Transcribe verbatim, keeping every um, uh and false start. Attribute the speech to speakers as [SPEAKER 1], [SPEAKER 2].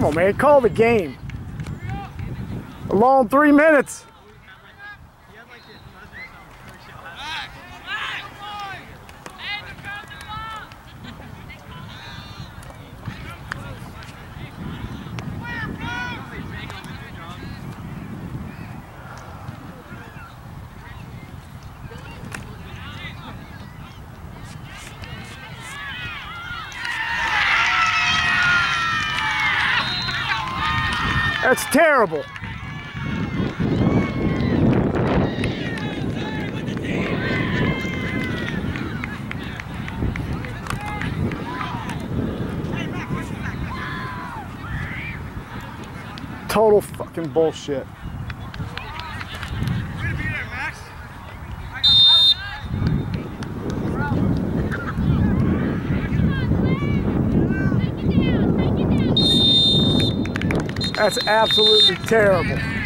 [SPEAKER 1] Come on, man. Call the game. A long three minutes. That's terrible. Total fucking bullshit. That's absolutely terrible.